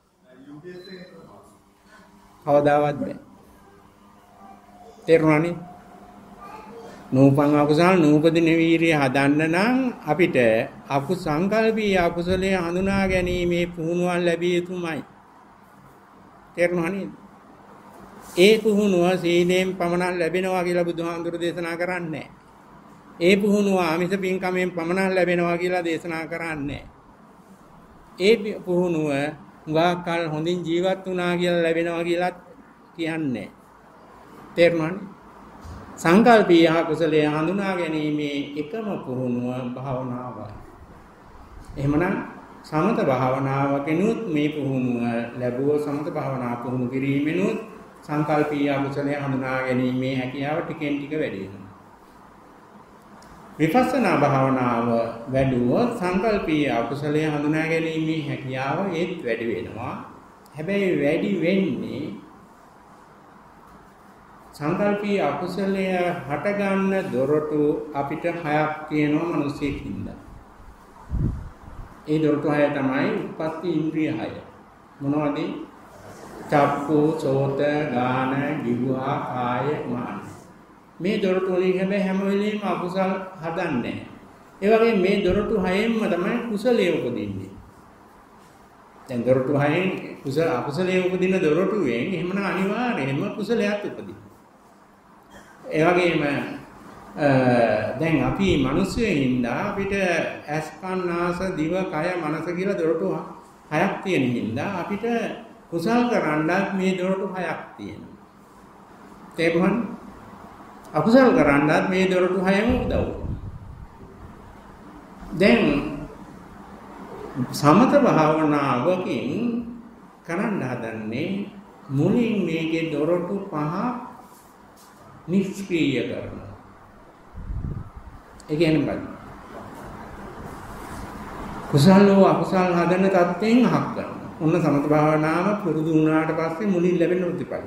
Speaker 1: කවදාවත් බෑ. තේරුණානේ? නූපන් අකුසල් නූපදින වීරිය හදන්න නම් අපිට අකු සංකල්පී අකුසලයේ හඳුනා ගැනීමේ පුහුණුවක් ලැබිය යුතුමයි. තේරුණානේ? ඒ පුහුණුව සීලයෙන් පමණක් ලැබෙනවා කියලා බුදුහාමුදුරු දේශනා කරන්නේ. ඒ පුහුණුව ආමිෂ පින්කමෙන් පමණක් ලැබෙනවා කියලා දේශනා කරන්නේ. ඒ පුහුණුව උගාකල් හොඳින් ජීවත් වුණා කියලා ලැබෙනවා කියලා කියන්නේ. තේරුණානේ? සංකල්පීය අකුසලයේ හඳුනා ගැනීමේ එකම පුහුණුව භාවනාවයි. එහෙමනම් සමත භාවනාවකිනුත් මේ පුහුණුව ලැබුව සමත භාවනා පුහුණු කිරීමෙනුත් සංකල්පීය අකුසලයේ හඳුනා ගැනීමේ හැකියාව ටිකෙන් ටික වැඩි වෙනවා. විපස්සනා භාවනාව වැඩුවොත් සංකල්පීය අකුසලයේ හඳුනා ගැනීමේ හැකියාව ඒත් වැඩි වෙනවා. හැබැයි වැඩි වෙන්නේ සංකල්පීය අකුසලය හටගන්න දොරටු අපිට හයක් තියෙනවා මිනිස්සෙකින්ද. ඒ දොරටු හය තමයි උප්පත්ති ඉන්ද්‍රිය හය. මොනවද? චක්කු, සෝත, ගාන, දිවහා, කාය, මන. මේ දොරටු වලින් හැබැයි හැම වෙලෙම අකුසල් හදන්නේ නැහැ. ඒ වගේ මේ දොරටු හයෙන්ම තමයි කුසලයේ උපදින්නේ. දැන් දොරටු හයෙන් කුසල අකුසලයේ උපදින දොරටුවෙන් එහෙමනම් අනිවාර්යයෙන්ම කුසලයක් උපදිනවා. ඒ වගේම දැන් අපි මිනිස්සුන් හින්දා අපිට ඇස් කන් නාස දිව කය මනස කියලා දොරටු හයක් තියෙන හින්දා අපිට කුසල් කරන්නත් මේ දොරටු හයක් තියෙනවා. තේරුණාද? අකුසල් කරන්නත් මේ දොරටු හයම උදව්. දැන් සමත භාවනාවකින් කරන්න හදන්නේ මුලින් මේකේ දොරටු පහ නිෂ්ක්‍රීය කරනවා. ඒ කියන්නේ මොකක්ද? කුසල හෝ අකුසල හදන තත්ත්වයෙන් අහක් කරනවා. ඔන්න සමත භාවනාව පුරුදු වුණාට පස්සේ මුලින් ලැබෙන ප්‍රතිඵල.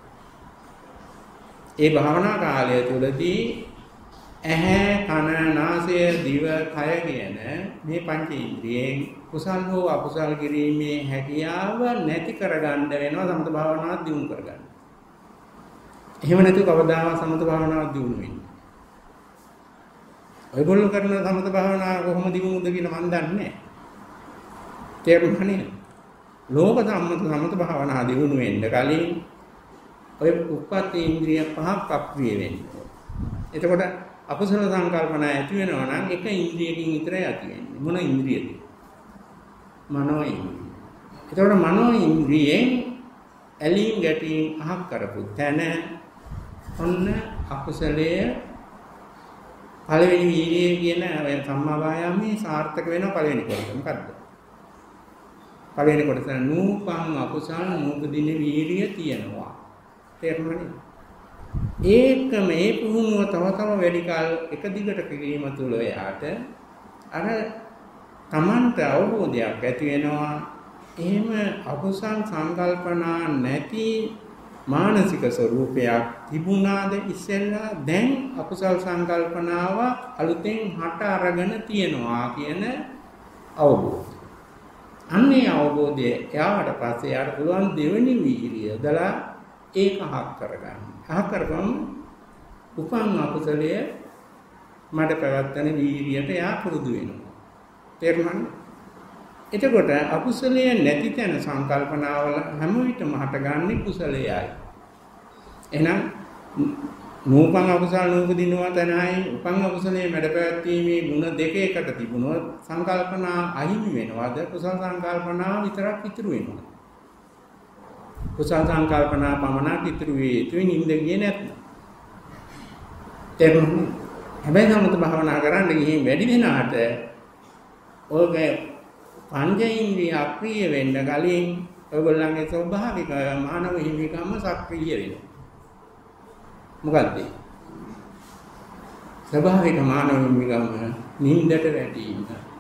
Speaker 1: ඒ භාවනා කාලය තුළදී ඇහැ, කන, නාසය, දිව, කය කියන මේ පංච ඉන්ද්‍රියෙන් කුසල හෝ අකුසල කිරීමේ හැකියාව නැති කරගන්න වෙනවා සමත භාවනාව දියුණු කරගන්න. එහෙම නැතු කවදාවත් සමත භාවනාවක් දියුණු වෙන්නේ. ඔයගොල්ලෝ කරන සමත භාවනාව කොහොමද දියුණුද කියලා මන් දන්නේ නැහැ. තේරුණා නේද? ලෝක සම්මත සමත භාවනාව දියුණු වෙන්න කලින් ඔය උප්පත්ති ඉන්ද්‍රිය පහක් අක්‍රිය වෙන්න. එතකොට අකුසල සංකල්පනා ඇති වෙනවා නම් එක ඉන්ද්‍රියකින් විතරයි ඇති වෙන්නේ. මොන ඉන්ද්‍රියද? මනෝ ඉන්ද්‍රිය. එතකොට මනෝ ඉන්ද්‍රියෙන් ඇලීම් ගැටීම් අහක් කරපු තැන ඔන්න අකුසලයේ පළවෙනි වීර්යය කියන ඔය සම්මා වායාමයේ සාර්ථක වෙනවා පළවෙනි කොටස. මොකද්ද? පළවෙනි කොටස නූපං අකුසල නූපදින වීර්යය තියෙනවා. තේරුණානේ? ඒක මේ පුහුණුව තව තව වැඩි කාල එක දිගට කිරීම තුළ එයාට අර තමන්ට අවබෝධයක් ඇති වෙනවා. එහෙම අකුසල් සංකල්පනා නැති මානසික ස්වરૂපයක් තිබුණාද ඉස්සෙල්ලා දැන් අකුසල් සංකල්පනාව අලුතෙන් හට අරගෙන තියෙනවා කියන අවබෝධය. අන්නේ අවබෝධය එයාට පස්සේ යාට පුළුවන් දෙවෙනි වීර්යය දලා ඒක හක් කරගන්න. හක් කරගම උපන් අකුසලය මඩ පැවැත්වෙන වීර්යයට එයා පුරුදු වෙනවා. තේරුණාද? එතකොට අකුසලයේ නැති තැන සංකල්පනාවල හැම විටම හටගන්නේ කුසලයයි. එහෙනම් නූපං අකුසල නූපදිනවා තැනයි උපං අකුසලයේ මැඩ පැවැත්වීමේ ගුණ දෙක එකට තිබුණොත් සංකල්පනා අහිමි වෙනවද? කුසල සංකල්පනා විතරක් ඉතුරු වෙනවා. කුසල සංකල්පනා පමණක් ඉතුරු වේ. ඒ නිින්ද ගියේ නැත්නම්. තේරුණා? හැබැයි සමත භාවනා කරන්න ගිහින් වැඩි වෙනාට ඔගේ පංචේන්ද්‍රිය අක්‍රිය වෙන්න කලින් ඔයගොල්ලන්ගේ ස්වභාවික මානව හිමිකම සක්‍රිය වෙනවා. මොකද්ද? ස්වභාවික මානව හිමිකම නිින්දට වැටීම.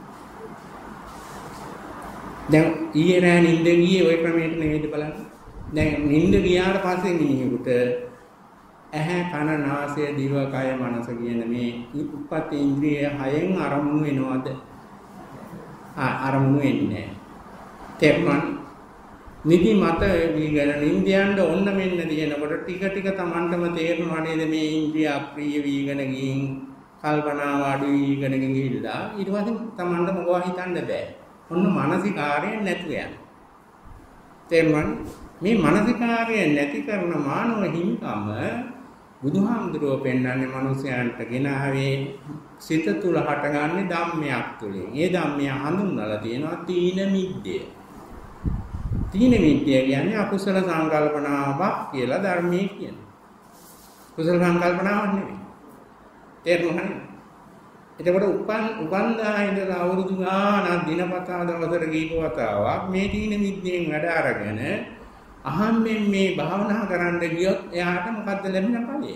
Speaker 1: දැන් ඊයේ රෑ නිින්ද ගියේ ওই ක්‍රමයට නෙවෙයිද බලන්න. දැන් නිින්ද ගියාට පස්සේ මිනිහෙකුට ඇහැ කන නාසය දිව කය මනස කියන මේ උප්පත්ති ඉන්ද්‍රිය හයෙන් අරමුණු වෙනවද? අරමුණු වෙන්නේ තේරුණා? නිදි මත විගණ නින්දයන්ට ඔන්න මෙන්න දිනකොට ටික ටික Tamanටම තේරෙනවා නේද මේ ඉන්ද්‍රිය අප්‍රිය වීගණ ගින් කල්පනාව අඩු වීගණ ගිහිල්ලා ඊට පස්සේ Tamanට මොකවා හිතන්න බෑ. ඔන්න මානසිකාරයෙන් නැතු යන. තේරුණා? මේ මානසිකාරය නැති කරන මානව හිමිකම බුදුහාමුදුරුවෝ පෙන්වන්නේ මිනිසයන්ට ගෙනාවේ සිත තුල හටගන්නේ ධම්මයක් තුලින්. ඒ ධම්මය හඳුන්වලා තියෙනවා තීන මිද්දය. තීන මිද්දය කියන්නේ අකුසල සංකල්පනාවක් කියලා ධර්මයේ කියනවා. කුසල සංකල්පනාවක් නෙවෙයි. තේරුණාද? එතකොට උපන් උපන්දා ඉඳලා අවුරුදු ගානක් දිනපතා දවසට කීප වතාවක් මේ තීන මිද්දෙන් වැඩ අරගෙන අහම්මෙන් මේ භාවනා කරන්න ගියොත් එයාට මොකද්ද ලැබෙන ඵලය?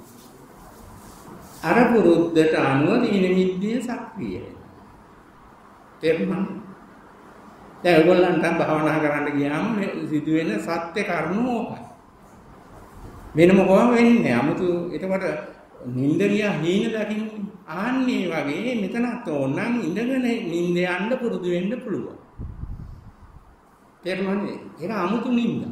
Speaker 1: අර පුරුද්දට අනුව තීන මිද්දේ සක්‍රිය වෙනවා. තේරුණාද? දැන් ඔයගොල්ලන්ට භාවනා කරන්න ගියාම සිදුවෙන සත්‍ය කරුණු ඕකයි. වෙන මොකම වෙන්නේ? 아무තු එතකොට නිින්ද ගියා හීන දකින්නේ. ආන්නේ වගේ මෙතනත් ඕනනම් ඉඳගෙන නිින්ද යන්න පුරුදු වෙන්න පුළුවන්. තේරුණාද? ඒක 아무තු නිින්ද.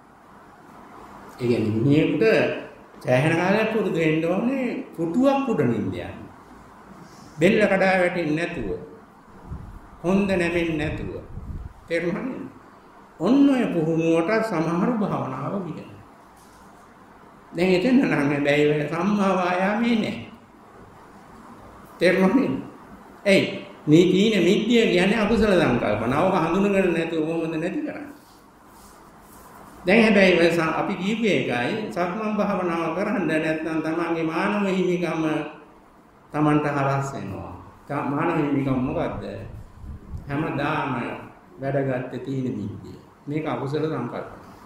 Speaker 1: ඒ කියන්නේ මිනිහෙකුට සෑහෙන කාලයක් පුරුදු වෙන්න ඕනේ පුටුවක් උඩ නිින්ද යන්න. බෙල්ල කඩා වැටෙන්නේ නැතුව. හොඳ නැමෙන්නේ නැතුව. තේරුණාද? ඔන්න ඔය පුහුණුවට සමහර භාවනාව විදිහට. දැන් එතන නම් හැබැයි සම්මා වායාමේ නෑ. තේරුණාද? එයි මේ තීන මිද්දිය කියන්නේ අකුසල සංකල්පනාව හඳුනගන්න නැතුව කොහොමද නැති කරන්නේ? දැන් හැබැයි අපි කියපු එකයි සක්මන් භාවනාව කරන්න නැත්නම් තමන්ගේ මානව හිමිකම තමන්ට හරස් වෙනවා. මානව හිමිකම මොකද්ද? හැමදාම වැඩගත් තීන මිද්දිය. මේක අකුසල සංකල්ප.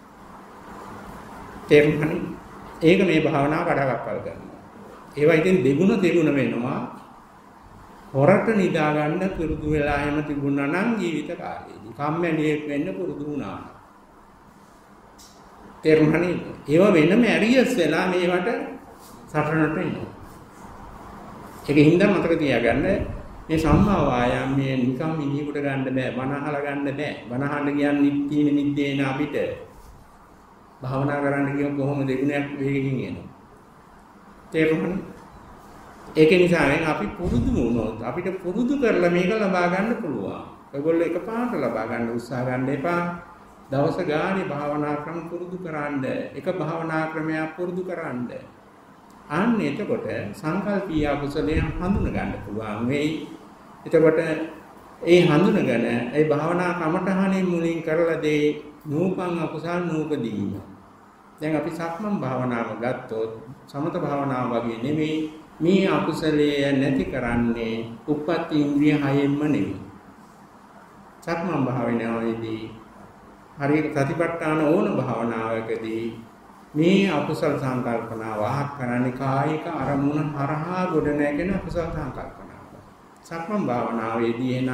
Speaker 1: තේරුණාද? ඒක මේ භාවනාව කඩාවැක්කල් කරනවා. ඒවා ඉතින් දෙගුණ දෙගුණ වෙනවා. හොරට නිදා ගන්න පුරුදු වෙලා එහෙම තිබුණා නම් ජීවිත කාලේදී කම්මැලියෙක් වෙන්න පුරුදු වුණා. තේරුණාද? ඒවා වෙනම ඇරියස් වෙලා මේවට සටනට එනවා. ඒකින්ද මතක තියාගන්න මේ සම්මා වායාමයේ නිකම් මිනිහෙකුට ගන්න බෑ, බණ අහලා ගන්න බෑ. බණ අහන්න කියන්නේ තීන මිද්දේන අපිට භාවනා කරන්න කියොත් කොහොම දෙගුණයක් වේගකින් එනවා. තේරුණාද? ඒක නිසා අපි පුරුදු වුණොත් අපිට පුරුදු කරලා මේක ලබා ගන්න පුළුවන්. ඒගොල්ලෝ එකපාරට ලබා ගන්න උත්සාහ ගන්න එපා. දවස ගානේ භාවනා ක්‍රම පුරුදු කරන්න. එක භාවනා ක්‍රමයක් පුරුදු කරන්න. අන්න එතකොට සංකල්පීය කුසලයෙන් හඳුන ගන්න පුළුවන් වෙයි. එතකොට ඒ හඳුනගෙන ඒ භාවනා කමඨහනේ මුලින් කරලා දේ නූපං අකුසල් නූපදීම. දැන් අපි සක්මන් භාවනාව ගත්තොත් සමත භාවනාව වගේ නෙමෙයි මේ අකුසලයේ නැති කරන්නේ උප්පත්ති ඉන්ද්‍රිය හයෙන්ම නෙමෙයි. සක්මන් භාවනාවේදී හරියට සතිපට්ඨාන ඕන භාවනාවකදී මේ අකුසල සංකල්පනා වහක් කරන්නේ කායික අරමුණ හරහා ගොඩ නැගෙන අකුසල සංකල්පනාව. සක්මන් භාවනාවේදී එන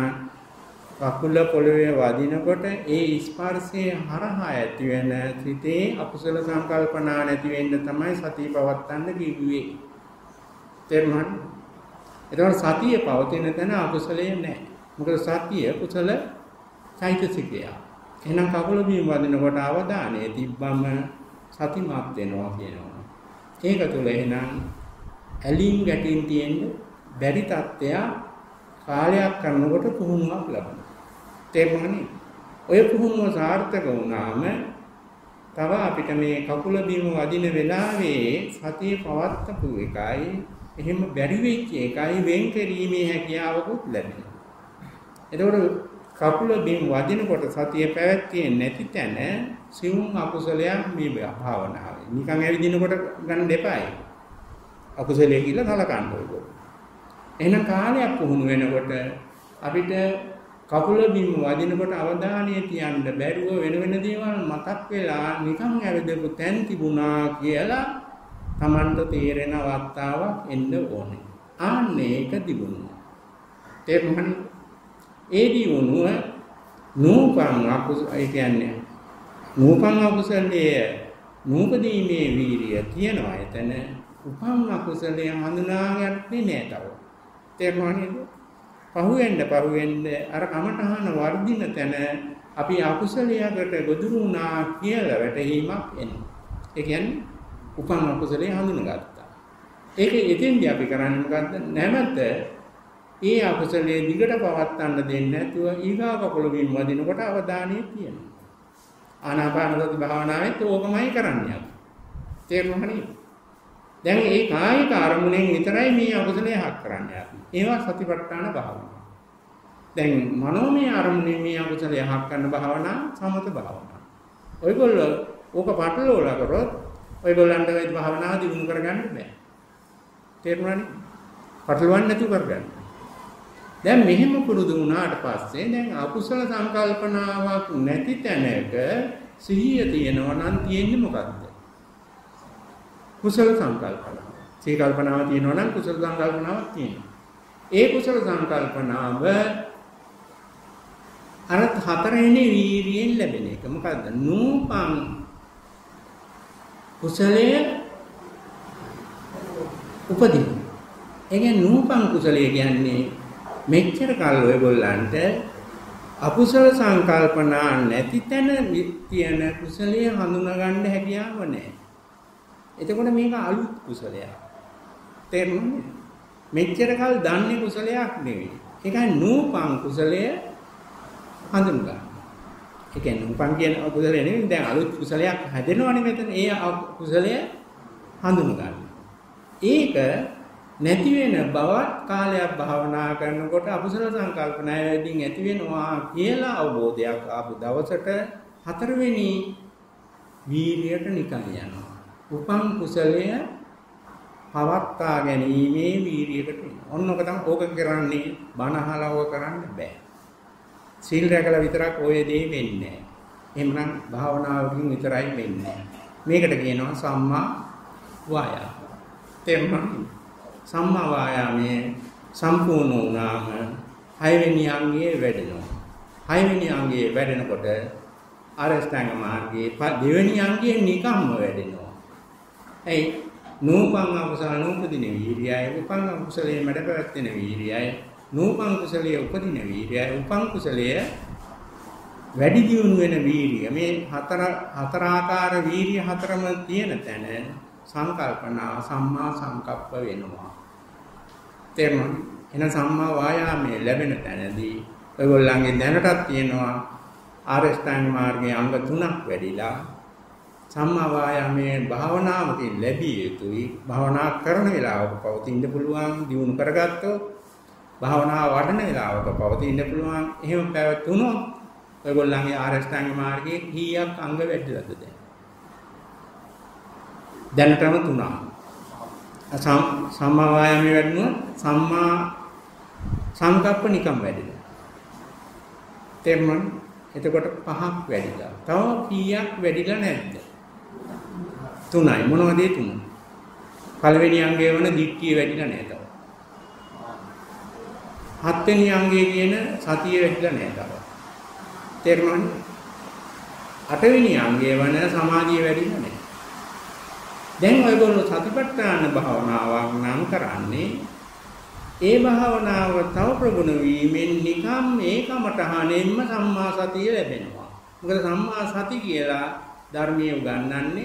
Speaker 1: කකුල පොළවේ වදිනකොට ඒ ස්පර්ශයේ හරහා ඇති වෙන සිතේ අකුසල සංකල්පනා නැති වෙන්න තමයි සතිය පවත්වන්න කිව්වේ. තේරුණාද? එතකොට සතිය පවතින තැන අකුසලයේ නැහැ. මොකද සතිය කුසල චෛතසිකය. එහෙනම් කකුල බිම වදිනකොට අවධානය තිබ්බම සතිමත් වෙනවා කියනවා. ඒක තුළ එහෙනම් ඇලින් ගැටින් තියෙන බැරි තත්ත්වය කාලයක් කරනකොට පුහුණුවක් ලබනවා. තේරුණානේ? ඔය පුහුණුව සාර්ථක වුණාම තව අපිට මේ කකුල බිම වදින වෙලාවේ සතිය පවත්වපු එකයි එහෙම බැරි වෙච්ච එකයි වෙන් කිරීමේ හැකියාවකුත් ලැබෙනවා. එතකොට කකුල බිම වදිනකොට සතිය පැවැත්තියේ නැති තැන සිවුම් අකුසලයක් මේ භාවනාවේ. නිකන් ඇවිදිනකොට ගන්න දෙපායි. අකුසලයේ කියලා කලකන්න ඕක. එහෙනම් කාලයක් පුහුණු වෙනකොට අපිට කකුල බිම වදිනකොට අවධානය තියන්න බැරුව වෙන වෙන දේවල් මතක් වෙලා නිකන් ඇවිදපු තැන් තිබුණා කියලා Tamanට තේරෙන අවස්ථාවක් එන්න ඕනේ. ආන්නේ ඒක දිනුනා. තේරුණානේ? ඒ දිනුව නූපං අකුසල ඒ කියන්නේ නූපං අකුසලයේ නූපදීමේ වීරිය තියනවා. එතන උපං අකුසලයේ හඳුනාගන්නේ නෑ තව. තේරුණානේ? පහුවෙන්න පහුවෙන්න අර කමඨහන වර්ධින තැන අපි අකුසලයකට ගොදුරු වුණා කියලා වැටහීමක් එනවා. ඒ කියන්නේ උපන් අකුසලයේ හඳුනගත්තා. ඒක එතෙන්දී අපි කරන්නේ මොකද්ද? නැවත ඒ අකුසලයේ දිගට පවත්වන්න දෙන්නේ නැතුව ඊගා කකුල බිම් වදිනකොට අවධානය තියනවා. ආනාපානසති භාවනාවෙත් ඕකමයි කරන්නේ. තේරුණානේ? දැන් ඒ කායික අරමුණෙන් විතරයි මේ අකුසලයේ හක් කරන්නේ අපි. ඒවා සතිපට්ඨාන භාවනාව. දැන් මනෝමය අරමුණෙන් මේ අකුසලයේ හක් කරන භාවනාව සමත භාවනාව. ඔයගොල්ලෝ ඕක පටලවලා කරොත් ඔයගොල්ලන්ට ඒ භාවනාව දිනු කරගන්න බෑ. තේරුණානේ? පටලවන්න නැතුව කරගන්න. දැන් මෙහෙම පුරුදු වුණාට පස්සේ දැන් අකුසල සංකල්පනාවක් නැති තැනක සිහිය තියෙනවා නම් තියෙන්නේ මොකද්ද? කුසල සංකල්පනාව. සිහි කල්පනාව තියෙනවා නම් කුසල සංකල්පනාවක් තියෙනවා. ඒ කුසල සංකල්පනාව අර හතරෙනි වීර්යයෙන් ලැබෙන එක. මොකද්ද? නූපං කුසලයේ උපදින. ඒ කියන්නේ නූපං කුසලයේ කියන්නේ මෙච්චර කල් ඔයගොල්ලන්ට අකුසල සංකල්පනා නැති තැන තියෙන කුසලයේ හඳුනා ගන්න හැකියාව නැහැ. එතකොට මේක අලුත් කුසලයක්. තේරුණාද? මෙච්චර කල් දන්නේ කුසලයක් නෙවෙයි. ඒකයි නූපං කුසලය හඳුනා ගන්න. ඒ කියන්නේ නූපං කියන කුසලය නෙවෙයි දැන් අලුත් කුසලයක් හැදෙනවනේ මෙතන. ඒ කුසලය හඳුනා ගන්න. ඒක නැති වෙන බවත් කාලයක් භාවනා කරනකොට අකුසල සංකල්පනාවකින් ඇති වෙනවා කියලා අවබෝධයක් ආපු දවසට හතරවෙනි වීර්යයට නිකන් යනවා. උපං කුසලය පවත්වා ගැනීමේ වීර්යයකට එනවා. ඔන්නෝක තමයි ඕක කරන්නේ බණ අහලා ඕක කරන්න බෑ. සීල් රැකලා විතරක් ඔය දේ වෙන්නේ නැහැ. එහෙමනම් භාවනාවකින් විතරයි වෙන්නේ. මේකට කියනවා සම්මා වායාම. තේරුණාද? සම්මා වායාමයේ සම්පූර්ණ වුණාම හයවෙනි අංගයේ වැඩෙනවා. හයවෙනි අංගයේ වැඩෙනකොට අරස්ථාංග මාර්ගයේ දෙවෙනි අංගයේ නිකම්ම වැඩෙනවා. ඒ නූපං අකුසල නූපදින වීර්යය, උපං අකුසලයේ මඩ පැවැත්වෙන වීර්යය, නූපං කුසලයේ උපදින වීර්යය, උපං කුසලයේ වැඩි දියුණු වෙන වීර්යය. මේ හතර හතර ආකාර වීර්ය හතරම තියෙන තැන සංකල්පනා සම්මා සංකප්ප වෙනවා. තේරුණාද? එන සම්මා වායාමයේ ලැබෙන තැනදී ඔයගොල්ලන්ගේ දැනටත් තියෙනවා ආරෂ්ඨාංග මාර්ගයේ අංග තුනක් වැඩිලා සම්මා වායාමයේ භාවනාවකින් ලැබිය යුතුයි. භාවනා කරන වෙලාවක පවතින්න පුළුවන් දියුණු කරගත්තොත් භාවනාව වඩන වෙලාවක පවතින්න පුළුවන්. එහෙම පැවතුනොත් ඔයගොල්ලන්ගේ ආරෂ්ඨාංග මාර්ගයේ කීයක් අංග වැඩිලාද දැන්? දැනටම තුනක්. සම්මා වායාමයේ වැඩිනොත් සම්මා සංකප්ප නිකම් වැඩිලා. තේරුණාද? එතකොට පහක් වැඩිලා. තව කීයක් වැඩිලා නැද්ද? තුනයි. මොනවද ඒ තුන? පළවෙනි අංගය වන දික්කිය වැඩිලා නැහැ තව. හත්වෙනි අංගය කියන සතිය වැඩිලා නැහැ තව. තේරුණාද? අටවෙනි අංගය වන සමාධිය වැඩිලා නැහැ. දැන් ඔයගොල්ලෝ සතිපට්ඨාන භාවනාවක් නම් කරන්නේ ඒ භාවනාව තව ප්‍රගුණ වීමෙන් නිකම් ඒකමතහනෙන්ම සම්මා සතිය ලැබෙනවා. මොකද සම්මා සති කියලා ධර්මයේ උගන්වන්නේ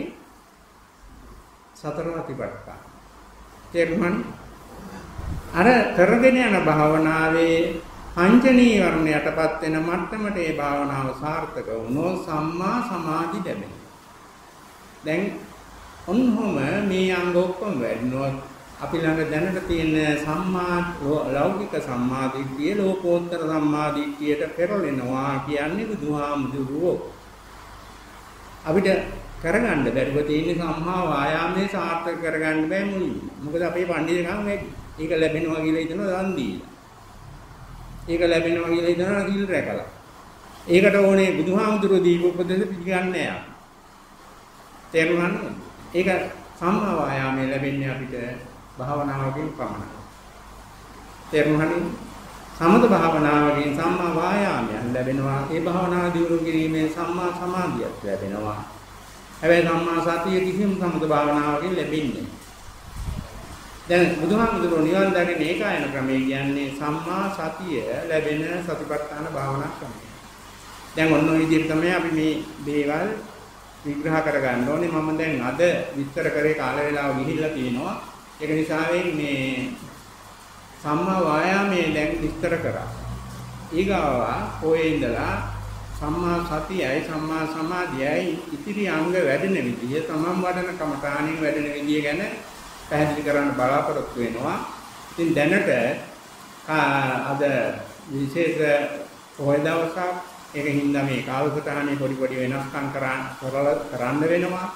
Speaker 1: සතර සතිපට්ඨාන. තේරුණාද? අර කරගෙන යන භාවනාවේ පංච නීවරණ යටපත් වෙන මට්ටමට ඒ භාවනාව සාර්ථක වුණොත් සම්මා සමාධි ලැබෙනවා. දැන් ඔන්නෝම මේ අංග ඔක්කොම වැඩිනොත් අපි ළඟ දැනට තියෙන සම්මා ලෞකික සම්මාදිට්ඨිය ලෝකෝත්තර සම්මාදිට්ඨියට පෙරලෙනවා කියන්නේ බුදුහාමුදුරුවෝ. අපිට කරගන්න බැරුව තියෙන සම්මා වායාමයේ සාර්ථක කරගන්න බෑ මුලින්ම. මොකද අපේ පඬිතුකම් වැඩි. ඒක ලැබෙනවා කියලා හිතනවා දන් දීලා. ඒක ලැබෙනවා කියලා හිතනවා කිල් රැකලා. ඒකට ඕනේ බුදුහාමුදුරුවෝ දීපු උපදෙස් පිළිගන්නේ නැහැ. තේරුණාද? ඒක සම්මා වායාමයේ ලැබෙන්නේ අපිට භාවනාවකින් පමණයි. තේරුණාද? සමත භාවනාවකින් සම්මා වායාමයන් ලැබෙනවා. ඒ භාවනාව දියුණු කිරීමෙන් සම්මා සමාධියක් ලැබෙනවා. හැබැයි සම්මා සතිය කිසිම සමත භාවනාවකින් ලැබෙන්නේ නැහැ. දැන් බුදුහාමුදුරුවෝ නිවන් දකින ඒකායන ක්‍රමය කියන්නේ සම්මා සතිය ලැබෙන සතිපට්ඨාන භාවනා ක්‍රමය. දැන් ඔන්න ඔය විදිහට තමයි අපි මේ දේවල් විග්‍රහ කරගන්න ඕනේ. මම දැන් අද විස්තර කරේ කාල වේලාව ගිහිල්ලා තියෙනවා. ඒක නිසා මේ සම්මා වායාමයේ දැන් විස්තර කරා. ඊගාව කොහේ ඉඳලා සම්මා සතියයි සම්මා සමාධියයි ඉතිරි අංග වැඩෙන විදිය තමන් වඩන කමඨාණින් වැඩෙන විදිය ගැන පැහැදිලි කරන්න බලාපොරොත්තු වෙනවා. ඉතින් දැනට අද විශේෂ පොය දවසක් ඒකින්ද මේ කාලසටහනේ පොඩි පොඩි වෙනස්කම් කරන්න කරන්න වෙනවා.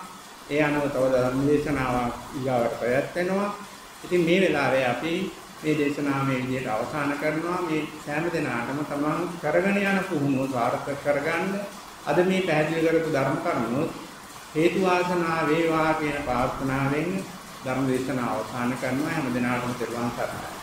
Speaker 1: ඒ අනුව තව ධර්ම දේශනාවක් ඊගාවට පැවැත්වෙනවා. ඉතින් මේ වෙලාවේ අපි මේ දේශනාව මේ විදිහට අවසන් කරනවා. මේ සෑම දිනාටම තමන් කරගෙන යන පුහුණුව සාර්ථක කරගන්න අද මේ පැහැදිලි කරපු ධර්ම කරුණු හේතු වාසනා වේවා කියන ප්‍රාර්ථනාවෙන් ධර්ම දේශනාව අවසන් කරනවා. හැම දිනාටම තෙරුවන් සරණයි.